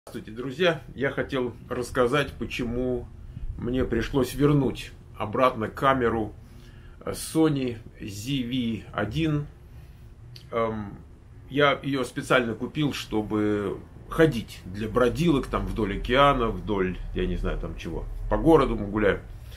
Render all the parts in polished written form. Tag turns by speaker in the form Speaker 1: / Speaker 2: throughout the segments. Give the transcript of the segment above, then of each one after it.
Speaker 1: Здравствуйте, друзья! Я хотел рассказать, почему мне пришлось вернуть обратно камеру Sony ZV-1. Я ее специально купил, чтобы ходить для бродилок там вдоль океана, вдоль, я не знаю там чего, по городу мы гуляем.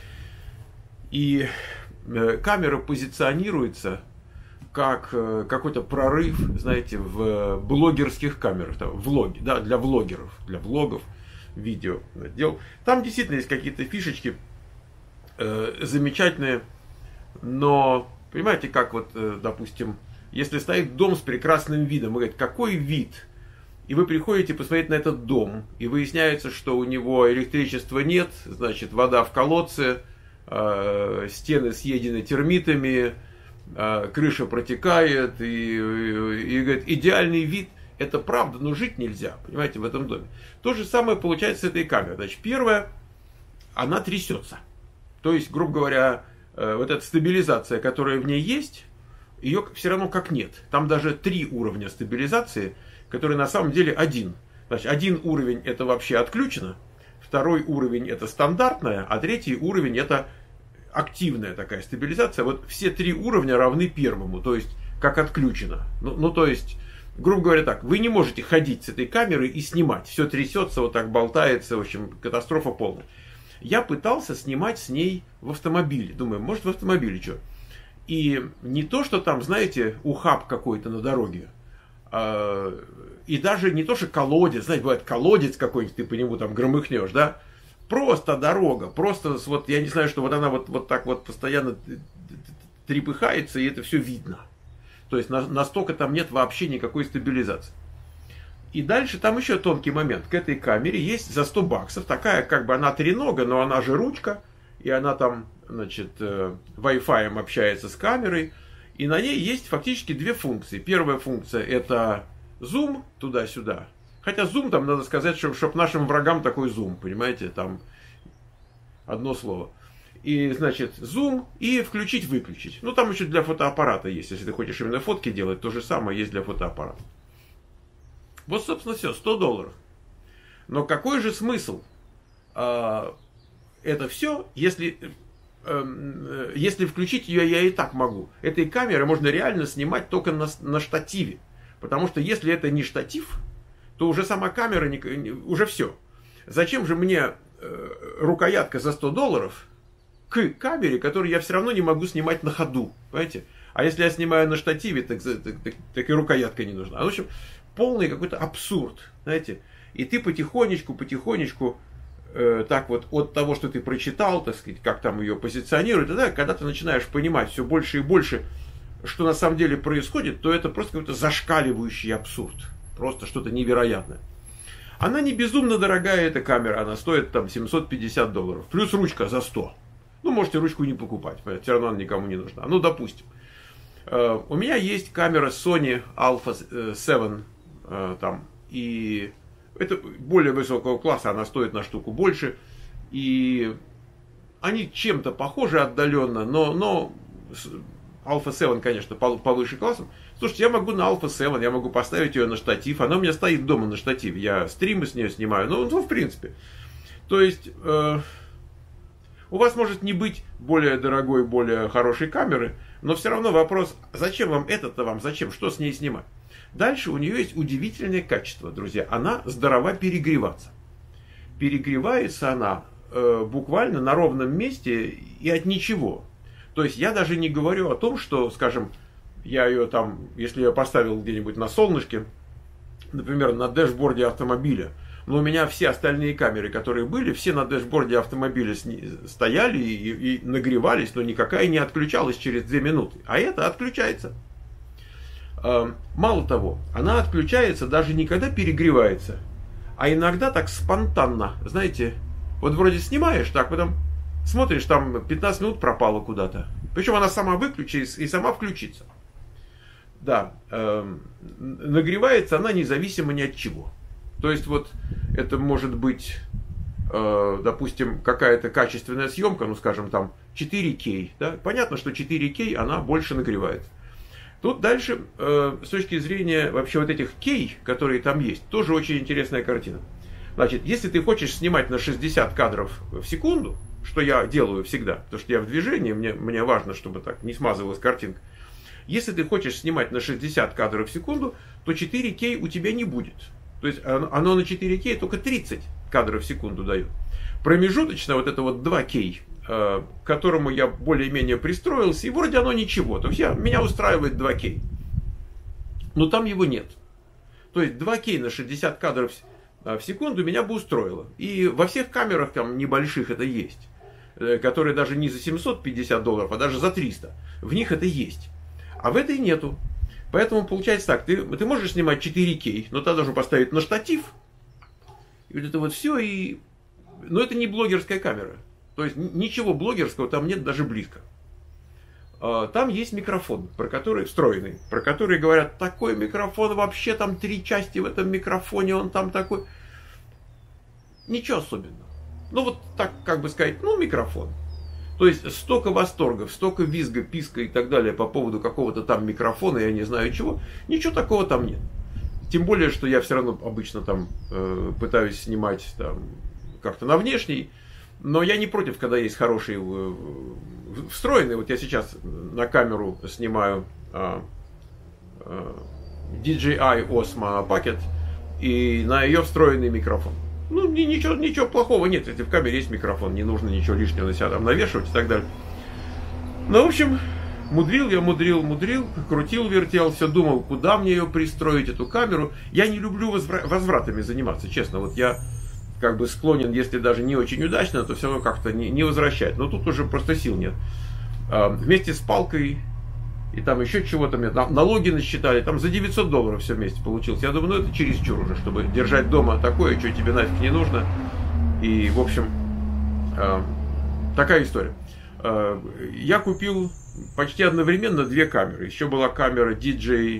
Speaker 1: И камера позиционируется как какой-то прорыв, знаете, в блогерских камерах, там, влоги, да, для влогеров, для влогов, видео дел. Там действительно есть какие-то фишечки замечательные, но понимаете, как вот, допустим, если стоит дом с прекрасным видом, вы говорите, какой вид? И вы приходите посмотреть на этот дом, и выясняется, что у него электричества нет, значит, вода в колодце, стены съедены термитами, крыша протекает, и говорит, идеальный вид, это правда, но жить нельзя, понимаете, в этом доме. То же самое получается с этой камерой. Значит, первое, она трясется. То есть, грубо говоря, вот эта стабилизация, которая в ней есть, ее все равно как нет. Там даже 3 уровня стабилизации, которые на самом деле один. Значит, один уровень это вообще отключено, второй уровень это стандартная, а третий уровень это активная такая стабилизация. Вот все 3 уровня равны первому, то есть как отключено. Ну, то есть, грубо говоря так, вы не можете ходить с этой камерой и снимать. Все трясется, вот так болтается, в общем, катастрофа полная. Я пытался снимать с ней в автомобиле. Думаю, может в автомобиле что? И не то, что там, знаете, ухаб какой-то на дороге, и даже не то, что колодец, знаете, бывает колодец какой-нибудь, ты по нему там громыхнешь, да? Просто дорога, просто вот я не знаю, что вот она вот так вот постоянно трепыхается, и это все видно. То есть настолько там нет вообще никакой стабилизации. И дальше там еще тонкий момент. К этой камере есть за 100 баксов такая, как бы она тренога, но она же ручка, и она там, значит, Wi-Fi общается с камерой, и на ней есть фактически 2 функции. Первая функция это зум туда-сюда. Хотя зум там надо сказать, чтобы нашим врагам такой зум, понимаете, там одно слово. И, значит, зум и включить-выключить. Ну, там еще для фотоаппарата есть. Если ты хочешь именно фотки делать, то же самое есть для фотоаппарата. Вот, собственно, все, $100. Но какой же смысл это все, если включить ее я и так могу? Этой камерой можно реально снимать только на штативе. Потому что если это не штатив, то уже сама камера, уже все. Зачем же мне рукоятка за $100 к камере, которую я все равно не могу снимать на ходу, понимаете? А если я снимаю на штативе, так и рукоятка не нужна. В общем, полный какой-то абсурд, знаете. И ты потихонечку, так вот, от того, что ты прочитал, так сказать, как там ее позиционируют, тогда, когда ты начинаешь понимать все больше и больше, что на самом деле происходит, то это просто какой-то зашкаливающий абсурд. Просто что-то невероятное. Она не безумно дорогая, эта камера. Она стоит там $750. Плюс ручка за 100. Ну, можете ручку не покупать. Все равно она никому не нужна. Ну, допустим. У меня есть камера Sony Alpha 7. Там, и это более высокого класса. Она стоит на штуку больше. И они чем-то похожи отдаленно. Но Alpha 7, конечно, повыше классом. Слушайте, я могу на Alpha 7, я могу поставить ее на штатив. Она у меня стоит дома на штативе. Я стримы с нее снимаю. Ну, в принципе. То есть, у вас может не быть более дорогой, более хорошей камеры, но все равно вопрос, зачем вам это-то вам, зачем, что с ней снимать? Дальше у нее есть удивительное качество, друзья. Она здорова перегреваться. Перегревается она буквально на ровном месте и от ничего. То есть я даже не говорю о том, что, скажем, я ее там, если я поставил где-нибудь на солнышке, например, на дэшборде автомобиля, но у меня все остальные камеры, которые были, все на дэшборде автомобиля стояли и нагревались, но никакая не отключалась через 2 минуты. А это отключается. Мало того, она отключается даже не когда перегревается, а иногда так спонтанно. Знаете, вот вроде снимаешь, так потом смотришь, там 15 минут пропало куда-то. Причем она сама выключится и сама включится. Да, нагревается она независимо ни от чего. То есть вот это может быть, допустим, какая-то качественная съемка, ну скажем там 4К. Да? Понятно, что 4К она больше нагревает. Тут дальше, с точки зрения вообще вот этих кей, которые там есть, тоже очень интересная картина. Значит, если ты хочешь снимать на 60 кадров в секунду, что я делаю всегда, потому что я в движении, мне важно, чтобы так не смазывалась картинка. Если ты хочешь снимать на 60 кадров в секунду, то 4К у тебя не будет. То есть оно на 4К только 30 кадров в секунду дает. Промежуточно вот это вот 2К, к которому я более-менее пристроился, и вроде оно ничего. То есть меня устраивает 2К. Но там его нет. То есть 2К на 60 кадров в секунду меня бы устроило. И во всех камерах там небольших это есть. Которые даже не за $750, а даже за 300. В них это есть. А в этой нету. Поэтому получается так. Ты можешь снимать 4К, но ты должен поставить на штатив. И вот это вот все. Но это не блогерская камера. То есть ничего блогерского там нет даже близко. Там есть микрофон, встроенный, про который говорят, такой микрофон, вообще там 3 части в этом микрофоне, он там такой. Ничего особенного. Ну вот так, как бы сказать, микрофон. То есть столько восторгов, столько визга, писка и так далее по поводу какого-то там микрофона, я не знаю чего, ничего такого там нет. Тем более, что я все равно обычно там пытаюсь снимать там как-то на внешний, но я не против, когда есть хороший встроенный. Вот я сейчас на камеру снимаю DJI Osmo Pocket и на ее встроенный микрофон. Ну, ничего плохого нет, если в камере есть микрофон, не нужно ничего лишнего на себя там навешивать и так далее. Ну, в общем, мудрил, крутил, вертел, все думал, куда мне ее пристроить, эту камеру. Я не люблю возвратами заниматься, честно. Вот я как бы склонен, если даже не очень удачно, то все равно как-то не возвращать. Но тут уже просто сил нет. Вместе с палкой и там еще чего-то мне налоги насчитали, там за $900 все вместе получилось. Я думаю, это чересчур уже, чтобы держать дома такое, что тебе нафиг не нужно. И, в общем, такая история. Я купил почти одновременно 2 камеры. Еще была камера DJI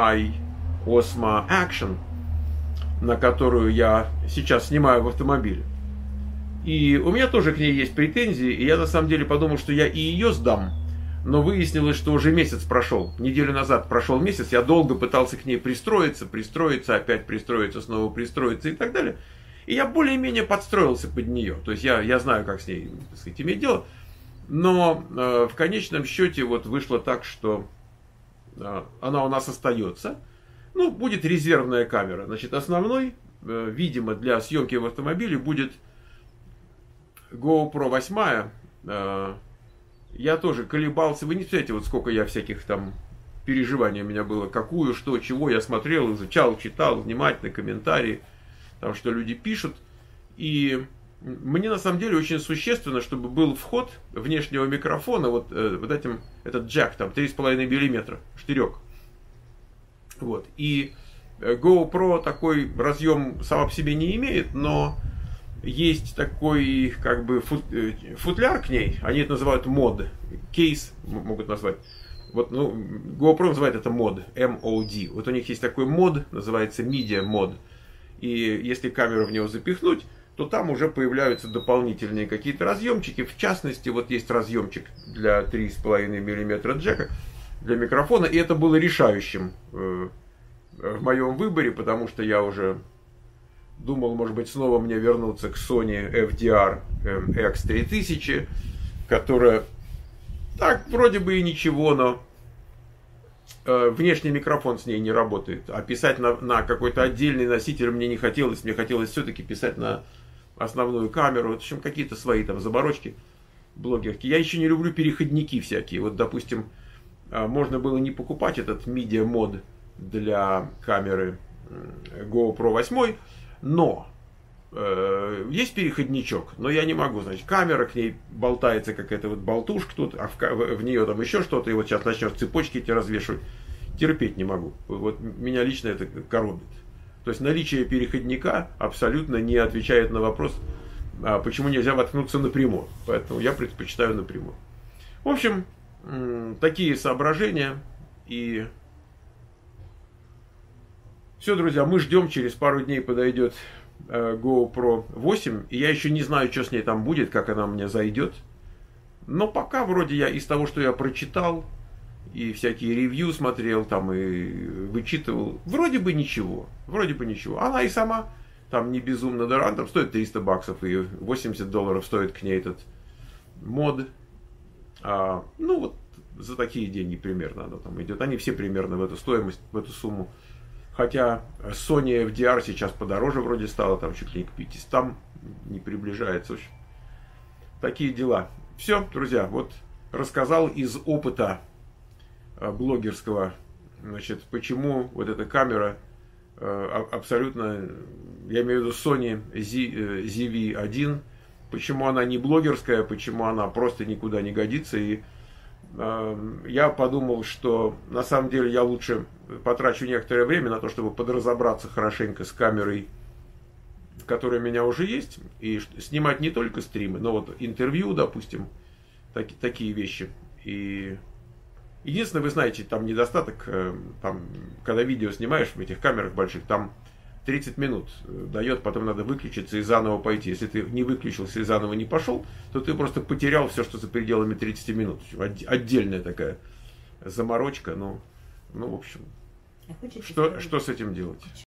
Speaker 1: Osmo Action, на которую я сейчас снимаю в автомобиле. И у меня тоже к ней есть претензии, и я на самом деле подумал, что я и ее сдам. Но выяснилось, что уже месяц прошел. Неделю назад прошел месяц. Я долго пытался к ней пристроиться, опять пристроиться, снова пристроиться и так далее. И я более-менее подстроился под нее. То есть я знаю, как с ней, так сказать, иметь дело. Но в конечном счете вот вышло так, что она у нас остается. Ну, будет резервная камера. Значит, основной, видимо, для съемки в автомобиле будет GoPro 8. Я тоже колебался. Вы не представляете, вот сколько я всяких там переживаний у меня было. Какую, что, чего я смотрел, изучал, читал, внимательно, комментарии. Там, что люди пишут. И мне на самом деле очень существенно, чтобы был вход внешнего микрофона. Вот этим, этот джек, там 3,5 мм, штырек. Вот. И GoPro такой разъем сама по себе не имеет, но есть такой как бы футляр к ней, они это называют мод, кейс могут назвать. Вот, GoPro называет это мод, M-O-D. Вот у них есть такой мод, называется Media Mod. И если камеру в него запихнуть, то там уже появляются дополнительные какие-то разъемчики. В частности, вот есть разъемчик для 3,5 мм джека для микрофона. И это было решающим в моем выборе, потому что я уже думал, может быть, снова мне вернуться к Sony FDR X3000, которая так вроде бы и ничего, но внешний микрофон с ней не работает. А писать на какой-то отдельный носитель мне не хотелось. Мне хотелось все-таки писать на основную камеру. В общем, какие-то свои там заморочки блогерки. Я еще не люблю переходники всякие. Вот, допустим, можно было не покупать этот Media Mod для камеры GoPro 8, но есть переходничок, но я не могу, значит, камера, к ней болтается какая-то вот болтушка тут, а в нее там еще что-то, и вот сейчас начнешь цепочки эти развешивать. Терпеть не могу. Вот меня лично это коробит. То есть наличие переходника абсолютно не отвечает на вопрос, почему нельзя воткнуться напрямую. Поэтому я предпочитаю напрямую. В общем, такие соображения. И все, друзья, мы ждем, через пару дней подойдет GoPro 8. И я еще не знаю, что с ней там будет, как она мне зайдет. Но пока вроде я из того, что я прочитал, и всякие ревью смотрел, там и вычитывал, вроде бы ничего. Вроде бы ничего. Она и сама там не безумно дорого, там стоит 300 баксов и $80 стоит к ней этот мод. Ну вот за такие деньги примерно оно там идет. Они все примерно в эту стоимость, в эту сумму. Хотя Sony FDR сейчас подороже вроде стало, там чуть ли не к 500 не приближается. В общем, такие дела. Все, друзья, вот рассказал из опыта блогерского, значит, почему вот эта камера абсолютно, я имею в виду Sony ZV-1, почему она не блогерская, почему она просто никуда не годится. И я подумал, что на самом деле я лучше потрачу некоторое время на то, чтобы подразобраться хорошенько с камерой, которая у меня уже есть, и снимать не только стримы, но вот интервью, допустим, такие вещи. И единственное, вы знаете, там недостаток, там, когда видео снимаешь в этих камерах больших, там 30 минут дает, потом надо выключиться и заново пойти. Если ты не выключился и заново не пошел, то ты просто потерял все, что за пределами 30 минут. Отдельная такая заморочка, ну в общем, что с этим делать?